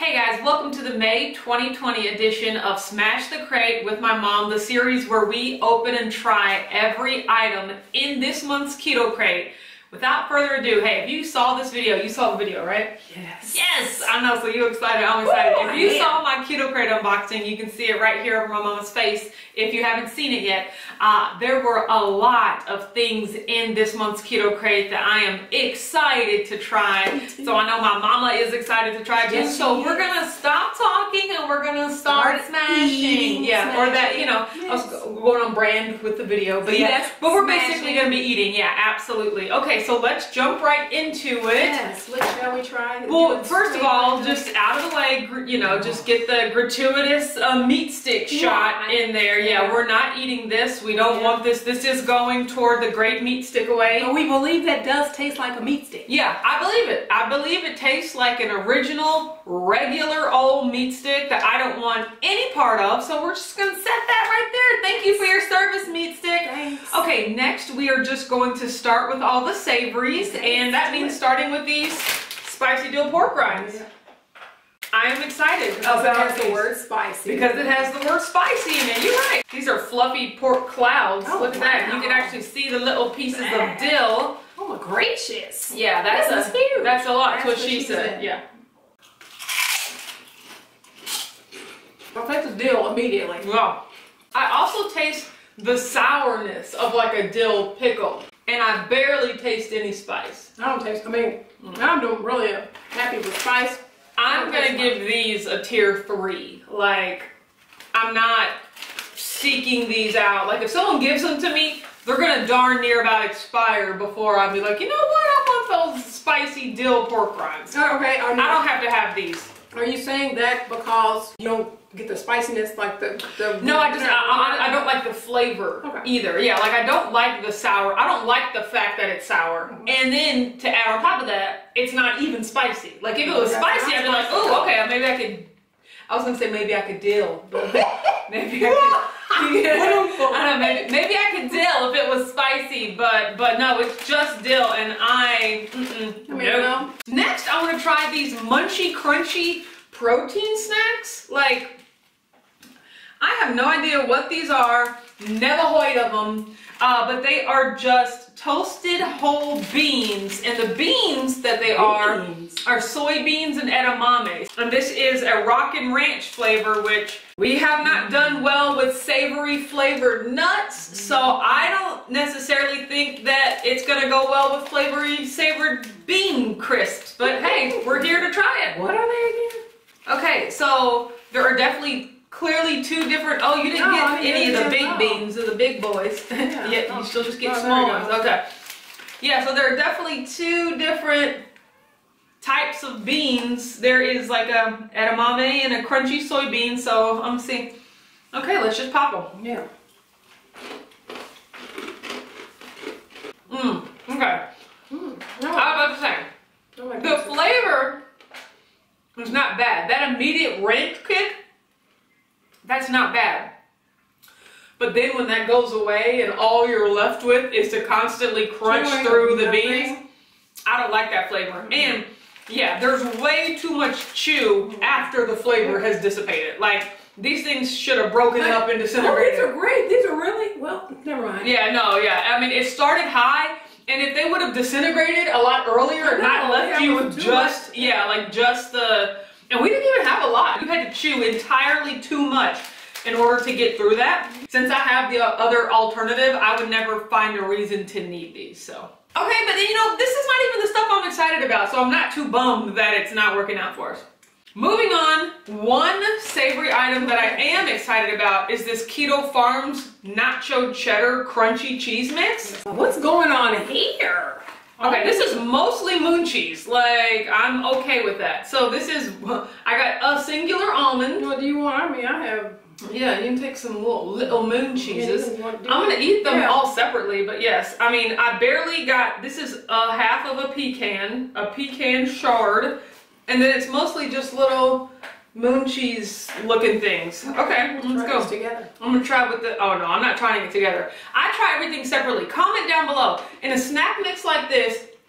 Hey guys, welcome to the May 2020 edition of Smash the Crate with my mom, the series where we open and try every item in this month's Keto Crate. Without further ado, hey, if you saw this video, you saw the video, right? Yes. Yes! I know, so you're excited, I'm excited. Woo, if you saw my Keto Crate unboxing, you can see it right here over my mama's face if you haven't seen it yet. There were a lot of things in this month's Keto Crate that I am excited to try. So I know my mama is excited to try too. Yes, so we're gonna stop talking and we're gonna start smashing. Yeah, smashing. Or that, you know, yes. I was going on brand with the video, but yes, yeah. But we're basically gonna be eating, yeah, absolutely. Okay, so let's jump right into it. Yes, what shall we try? Well, first of all, just out of the way, you know, just get the gratuitous meat stick shot in there. Yeah, we're not eating this. We don't want this. This is going toward the great meat stick away. But we believe that does taste like a meat stick. Yeah, I believe it. I believe it tastes like an original, regular old meat stick that I don't want any part of. So we're just going to set that right there. Thank you for your service, meat stick. Thanks. Okay, next we are just going to start with all the savories. And that means starting with these spicy dill pork rinds. Yeah. I am excited about it has the word spicy. Because it has the word spicy in it. You're right. These are fluffy pork clouds. Oh, look at that. You can actually see the little pieces of dill. Oh my gracious. Yeah, that's huge. That's a lot. That's what she said. Yeah. I'll taste the dill immediately. Wow. I also taste the sourness of like a dill pickle. And I barely taste any spice. I don't taste, I'm doing really happy with spice. I'm gonna give these a tier 3. Like, I'm not seeking these out. Like, if someone gives them to me, they're gonna darn near about expire before I'll be like, you know what, I want those spicy dill pork rinds. Oh, okay. I don't have to have these. Are you saying that because you don't get the spiciness like the No, I don't like the flavor either. Yeah, like I don't like the sour. I don't like the fact that it's sour. And then to add on top of that, it's not even spicy. Like if it was spicy, I'd be like, oh, okay, maybe I could. I was gonna say maybe I could dill, but maybe I could. I don't know. Maybe I could dill if it was spicy, but no, it's just dill, and no. Next, I want to try these munchy, crunchy protein snacks. Like, I have no idea what these are, never heard of them, but they are just toasted whole beans, and the beans that they are soybeans and edamame. And this is a Rockin' Ranch flavor, which we have not done well with savory flavored nuts, so I don't necessarily think that it's gonna go well with savored bean crisps, but hey, we're here to try it. What are they again? Okay, so there are definitely clearly two different. Oh, you didn't get any of the big beans or the big boys. Yeah, you still just get small ones. Okay. Yeah, so there are definitely two different types of beans. There is like a edamame and a crunchy soybean. So I'm seeing. Okay, let's just pop them. Yeah. Okay. I was about to say the flavor is not bad. That immediate ranch kick. That's not bad. But then when that goes away and all you're left with is to constantly crunch through the beans, I don't like that flavor. And yeah, there's way too much chew after the flavor has dissipated. Like, these things should have broken up and disintegrated. Oh, these are great. These are really, well, never mind. Yeah, no, yeah. I mean, it started high, and if they would have disintegrated a lot earlier and not left you with just, just the... And we didn't even have a lot. You had to chew entirely too much in order to get through that. Since I have the other alternative, I would never find a reason to need these, so. Okay, but then, you know, this is not even the stuff I'm excited about, so I'm not too bummed that it's not working out for us. Moving on, one savory item that I am excited about is this Keto Farms Nacho Cheddar Crunchy Cheese Mix. What's going on here? Okay, this is mostly moon cheese. Like, I'm okay with that. So this is, I got a singular almond. What do you want? I mean, I have... Yeah, you can take some little moon cheeses. I'm going to eat them all separately, but yes. I mean, I barely got, this is a half of a pecan shard, and then it's mostly just little moon cheese looking things. Okay, let's go. Together. I'm gonna try with the, oh no, I'm not trying it together. I try everything separately. Comment down below. In a snack mix like this,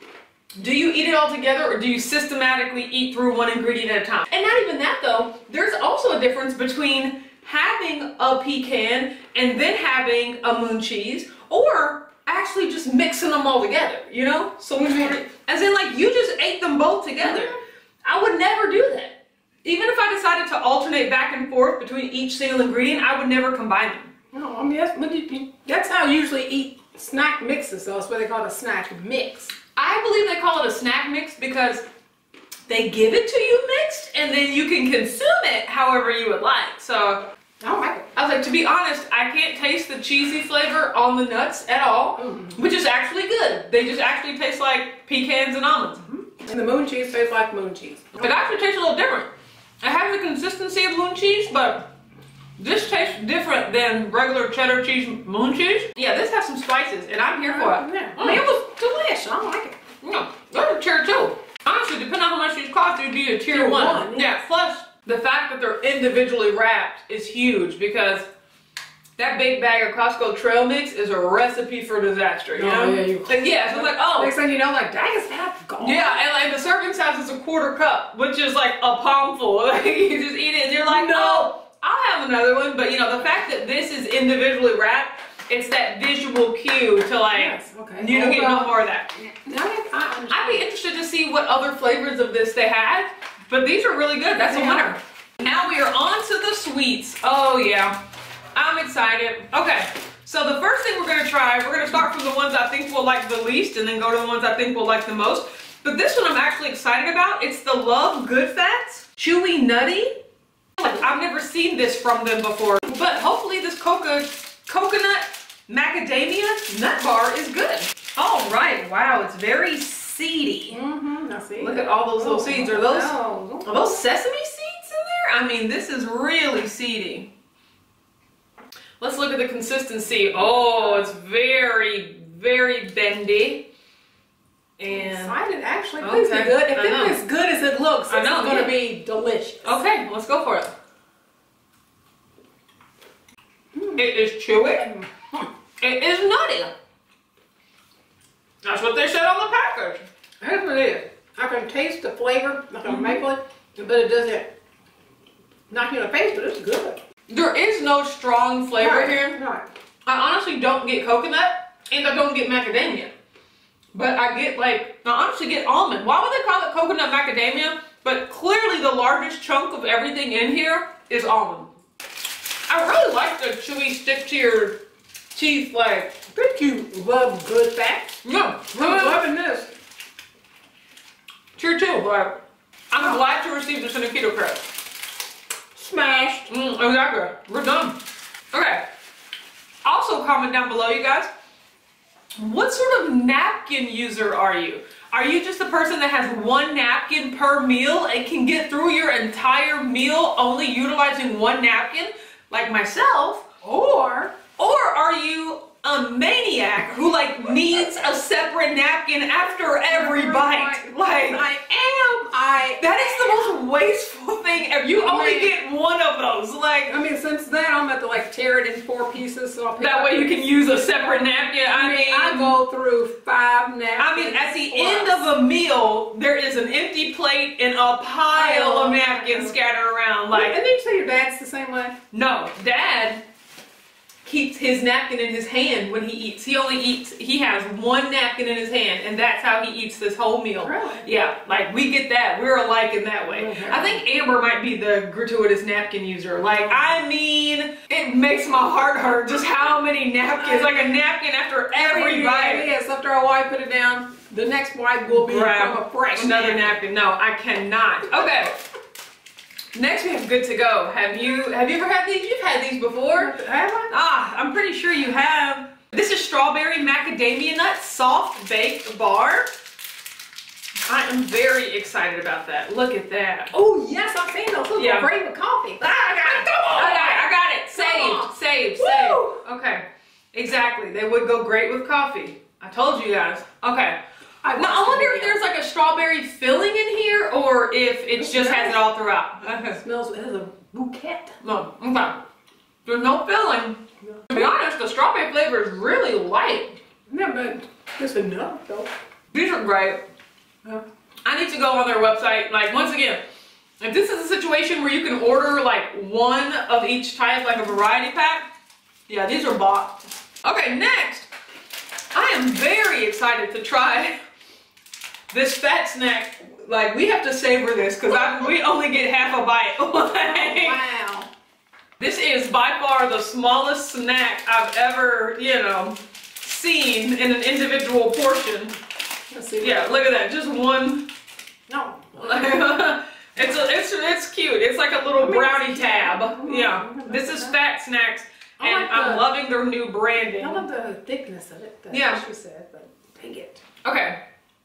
Do you eat it all together, or do you systematically eat through one ingredient at a time? And not even that though, there's also a difference between having a pecan and then having a moon cheese, or actually just mixing them all together, you know? So as in like you just ate them both together. I would never do that. Even if I decided to alternate back and forth between each single ingredient, I would never combine them. No, I mean that's how you usually eat snack mixes, so that's what they call it, a snack mix. I believe they call it a snack mix because they give it to you mixed and then you can consume it however you would like. So I don't like it. I was like, to be honest, I can't taste the cheesy flavor on the nuts at all, which is actually good. They just actually taste like pecans and almonds. And the moon cheese tastes like moon cheese. It actually tastes a little different. It has the consistency of moon cheese, but this tastes different than regular cheddar cheese moon cheese. Yeah, this has some spices, and I'm here for it. Yeah. I mean, it was delish. I don't like it. No, that's a tier 2. Honestly, depending on how much these cost, it would be a tier 1. Yeah, plus the fact that they're individually wrapped is huge because that big bag of Costco trail mix is a recipe for disaster, you know? Yeah, so it's like, oh. Next thing you know, like, dang, it's half gone. Yeah, and like the serving size is a quarter cup, which is like a palmful. Like, you just eat it and you're like, no, I'll have another one. But you know, the fact that this is individually wrapped, it's that visual cue to like, you don't get no more of that. I'd be interested to see what other flavors of this they had, but these are really good. That's a winner. Now we are on to the sweets. Oh yeah. I'm excited. Okay, so the first thing we're gonna try, we're gonna start from the ones I think we'll like the least and then go to the ones I think we'll like the most. But this one I'm actually excited about. It's the Love Good Fats Chewy Nutty. I've never seen this from them before, but hopefully this coconut macadamia nut bar is good. All right, wow, it's very seedy. I see. Look at all those little seeds. Are those sesame seeds in there? I mean, this is really seedy. Let's look at the consistency. Oh, it's very, very bendy. And excited, actually. Please be good. If it's as good as it looks, it's going to be delicious. Okay, let's go for it. It is chewy. It is nutty. That's what they said on the package. Here's what it is. I can taste the flavor, like a maple, but it doesn't knock you in the face, but it's good. There is no strong flavor here. I honestly don't get coconut, and I don't get macadamia. But I honestly get almond. Why would they call it coconut macadamia? But clearly the largest chunk of everything in here is almond. I really like the chewy stick to your teeth, like. Thank you, Love Good Fats. No, I'm loving this. Tier 2, but I'm glad to receive this in a keto crate. Smashed. Exactly. We're done. Okay. Also comment down below, you guys. What sort of napkin user are you? Are you just a person that has one napkin per meal and can get through your entire meal only utilizing one napkin, like myself? Or are you a maniac who like needs a separate napkin after every bite? Like that is the most wasteful thing ever. You only get one of those. Like, I mean, since then I'm at to like tear it in 4 pieces, so I'll pick that way you can use a separate napkin. I mean, I go through 5 napkins. I mean, at the end of a meal, there is an empty plate and a pile of napkins scattered around. Like, and then you say your dad's the same way? No, Dad keeps his napkin in his hand when he eats. He has one napkin in his hand, and that's how he eats this whole meal. Really? Yeah, like we get that. We're alike in that way. Okay. I think Amber might be the gratuitous napkin user. Like, I mean, it makes my heart hurt just how many napkins, like a napkin after every bite. Yes, after a wipe put it down, the next wipe will be from a fresh another napkin. No, I cannot. Okay. Next we have Good to Go. Have you ever had these? You've had these before. Have I? Ah, I'm pretty sure you have. This is strawberry macadamia nut soft baked bar. I am very excited about that. Look at that. Oh yes, I've seen those. Look, yeah. Great with coffee. I got it. Saved. Okay. Exactly. They would go great with coffee. I told you guys. Okay. Now, I wonder if there's like a strawberry filling in here or if it just has it all throughout. It smells, it has a bouquet. No, okay. There's no filling. No. To be honest, the strawberry flavor is really light. Yeah, but it's enough though. These are great. I need to go on their website. Like, once again, if this is a situation where you can order like one of each type, like a variety pack, yeah, these are bought. Okay, next, I am very excited to try this fat snack. Like, we have to savor this because we only get half a bite. Wow. This is by far the smallest snack I've ever, you know, seen in an individual portion. Let's see. Yeah, look at that, just one. No. It's cute. It's like a little brownie tab. Yeah, this is Fat Snacks, and I'm loving their new branding. I love the thickness of it. Yeah. That's what she said, but dang it. Okay.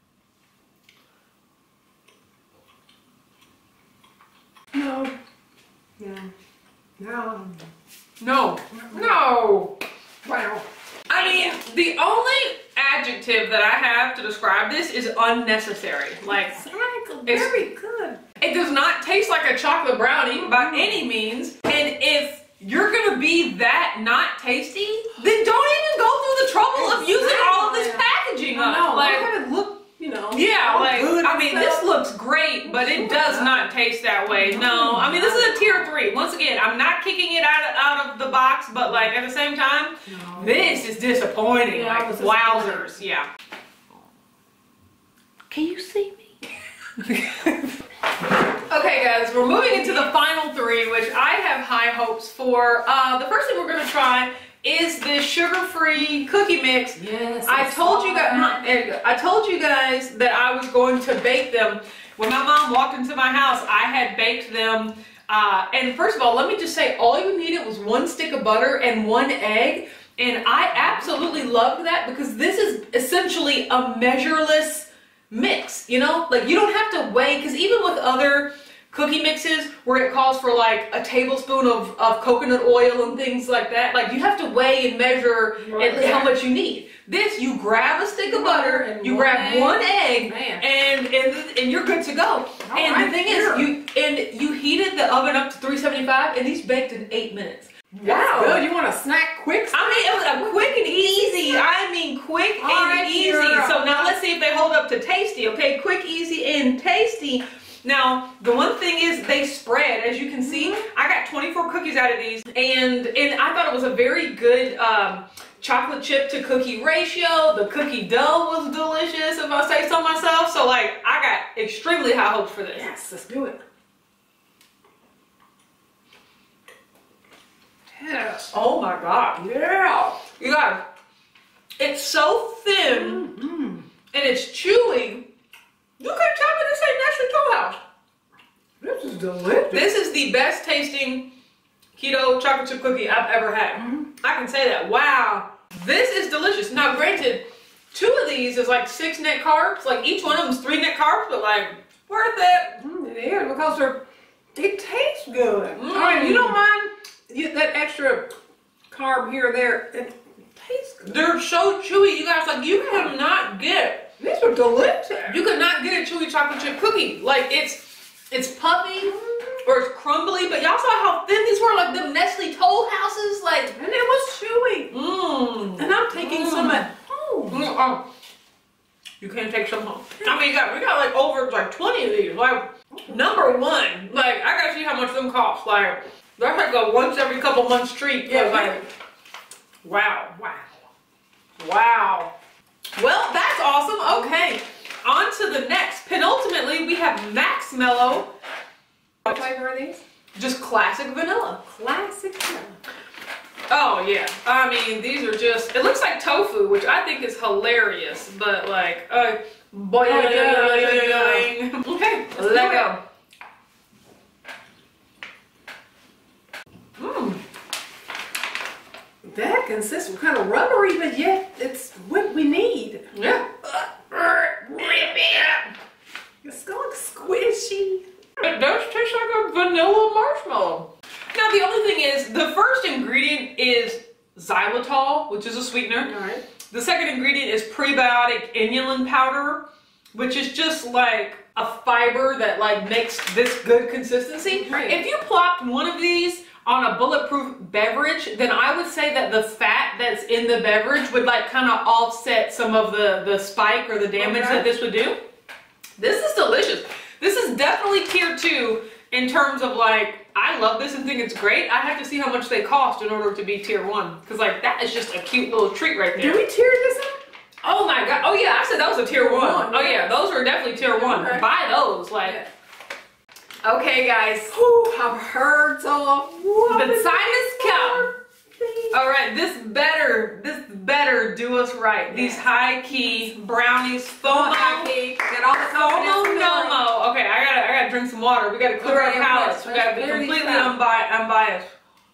No. Yeah. No. No. No. Wow. I mean, the only adjective that I have to describe this is unnecessary. Like, Exactly. Very good. it does not taste like a chocolate brownie by any means. And if you're gonna be that not tasty, then don't even go through the trouble of using all of this packaging up. No, Like, have it look, you know. yeah, like, good I mean, this looks great, but it does not taste that way. No, I mean, this is a tier 3. Once again, I'm not kicking it out of the box, but like at the same time, this is disappointing. Yeah, like, wowzers, yeah. Can you see me? Okay, guys, we're moving into the final 3, which I have high hopes for. The first thing we're gonna try is this sugar-free cookie mix. Yes. I told you guys that I was going to bake them. When my mom walked into my house, I had baked them. And first of all, let me just say, all you needed was 1 stick of butter and 1 egg. And I absolutely loved that because this is essentially a measureless mix, you know? Like, you don't have to weigh, because even with other cookie mixes where it calls for like a tablespoon of coconut oil and things like that, like, you have to weigh and measure how much you need. This, you grab a stick of butter, and you grab 1 egg, and you're good to go. And the thing is, you heated the oven up to 375, and these baked in 8 minutes. Wow. Good. You want a snack quick? I mean, it was a quick and easy. I mean, quick and easy. So now let's see if they hold up to tasty. Okay, quick, easy, and tasty. Now, the one thing is they spread, as you can see. I got 24 cookies out of these, and I thought it was a very good chocolate chip to cookie ratio. The cookie dough was delicious, if I say so myself. So, like, I got extremely high hopes for this. Yes, let's do it. Yes. Oh my God. Yeah. You guys, it's so thin and it's chewy. You can't tell me this ain't Nestle Toll House. This is delicious. This is the best tasting keto chocolate chip cookie I've ever had. I can say that. Wow. This is delicious. Now, granted, 2 of these is like 6 net carbs. Like, each one of them is 3 net carbs, but like, worth it. It is, because they taste good. I mean, you don't mind that extra carb here or there. It tastes good. They're so chewy, you guys. Like, you cannot get. These are delicious. You could not get a chewy chocolate chip cookie. Like, it's puffy or it's crumbly, but y'all saw how thin these were. Like, them Nestle Toll Houses. Like, and it was chewy. And I'm taking some at home. You can't take some home. I mean, we got like over like 20 of these. Like, number 1, like, I gotta see how much them cost. Like, that's like a once every couple months treat. Yeah, like, wow. Well, that's awesome. Okay, on to the next. Penultimately, we have Max Mellow. What flavor are these? Just classic vanilla. Classic vanilla. Oh yeah, I mean, these are just, it looks like tofu, which I think is hilarious, but like, boing. Okay, let go. That consists kind of rubbery, but yet it's what we need. Yeah. It's going squishy. It does taste like a vanilla marshmallow. Now, the only thing is, the first ingredient is xylitol, which is a sweetener. All right. The second ingredient is prebiotic inulin powder, which is just like a fiber that like makes this good consistency. Right. If you plopped one of these on a bulletproof beverage, then I would say that the fat that's in the beverage would like kind of offset some of the spike or the damage that this would do. This is delicious. This is definitely tier 2 in terms of like, I love this and think it's great. I have to see how much they cost in order to be tier 1. Because like, that is just a cute little treat right there. Did we tier this up? Oh my God. Oh yeah, I said that was a tier 1. Oh yeah, those were definitely tier 1. Okay. Buy those. Like, okay guys. Whew, I've heard so. The time has come. All right, this better do us right. Yeah. These high key brownies, FOMO, get all the FOMO, NOMO. Okay, I gotta drink some water. We gotta clear our palates. We gotta be completely unbiased.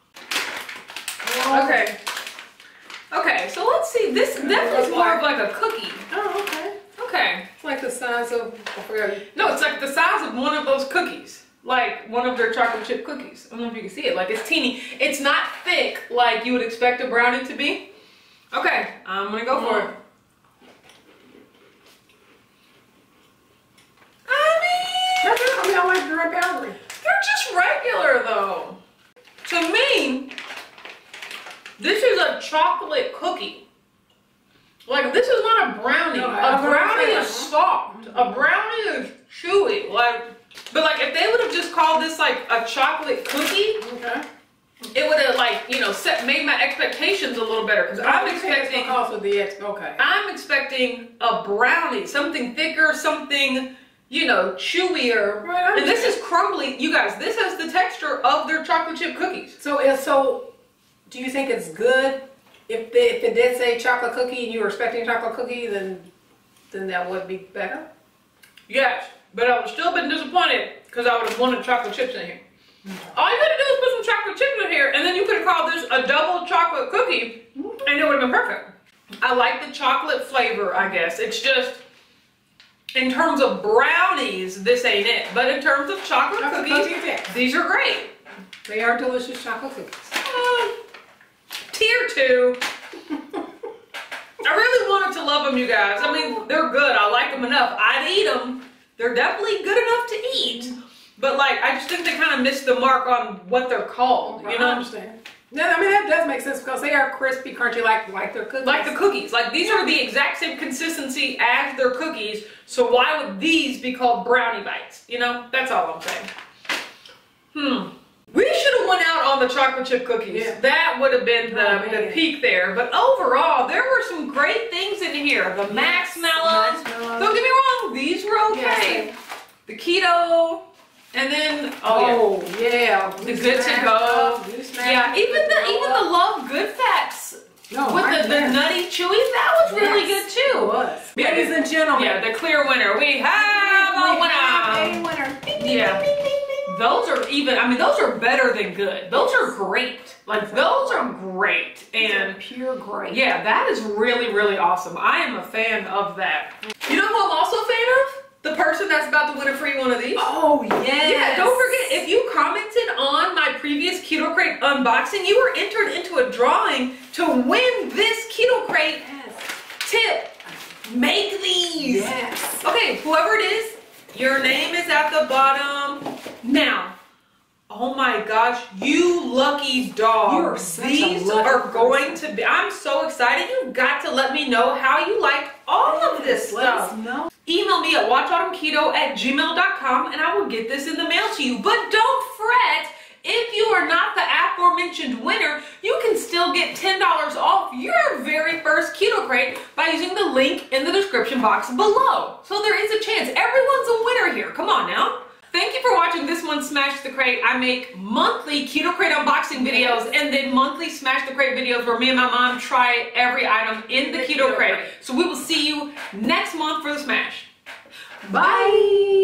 Oh. Okay. Okay, so let's see. This definitely is more of like a cookie. Oh, okay. Okay. It's like the size of. No, it's like the size of one of those cookies. Like one of their chocolate chip cookies. I don't know if you can see it. Like it's teeny. It's not thick like you would expect a brownie to be. Okay, I'm gonna go for it. I like the regular. They're just regular though. To me, this is a chocolate cookie. Like this is not a brownie. A brownie is soft. A brownie is chewy. Like. But like if they would have just called this like a chocolate cookie, okay, it would have like, you know, made my expectations a little better because I'm expecting I'm expecting a brownie, something thicker, something, you know, chewier. Right, and this is crumbly. You guys, this has the texture of their chocolate chip cookies. So do you think it's good if it did say chocolate cookie and you were expecting chocolate cookie, then that would be better? Yes. But I would have still been disappointed because I would have wanted chocolate chips in here. All you gotta do is put some chocolate chips in here and then you could have called this a double chocolate cookie and it would have been perfect. I like the chocolate flavor, I guess. It's just, in terms of brownies, this ain't it. But in terms of chocolate cookies, these are great. They are delicious chocolate cookies. Tier 2. I really wanted to love them, you guys. I mean, they're good. I like them enough. I'd eat them. They're definitely good enough to eat, but like I just think they kind of missed the mark on what they're called. You know? I understand. Yeah, I mean that does make sense because they are crispy, crunchy, like their cookies. Like the cookies. Like these are the exact same consistency as their cookies. So why would these be called brownie bites? You know, that's all I'm saying. We should have went out on the chocolate chip cookies. Yeah. That would have been the peak there. But overall, there were some great things in here. The marshmallows. Don't get me wrong, these were okay. Yes. The keto, and then the good to go. Yeah, even the Love Good Fats with the nutty chewy. That was really good too. It was. Ladies and gentlemen. Yeah, the clear winner. We have a winner. Yeah. Those are even, I mean, those are better than good. Those are great. Like, those are great. And pure great. Yeah, that is really, really awesome. I am a fan of that. You know who I'm also a fan of? The person that's about to win a free one of these. Oh, yes. Yeah, don't forget, if you commented on my previous Keto Krate unboxing, you were entered into a drawing to win this Keto Krate tip. Make these. Yes. Okay, whoever it is, your name is at the bottom. Now, oh my gosh, you lucky dog. You are such These a lucky are going to be, I'm so excited. You've got to let me know how you like all of this stuff. Let us know. Email me at watchautumnketo@gmail.com and I will get this in the mail to you. But don't fret. If you are not the aforementioned winner, you can still get $10 off your very first Keto Krate by using the link in the description box below. So there is a chance. Everyone's a winner here. Come on now. Thank you for watching this one, Smash the Krate. I make monthly Keto Krate unboxing videos and then monthly Smash the Krate videos where me and my mom try every item in the Keto Krate. So we will see you next month for the Smash. Bye.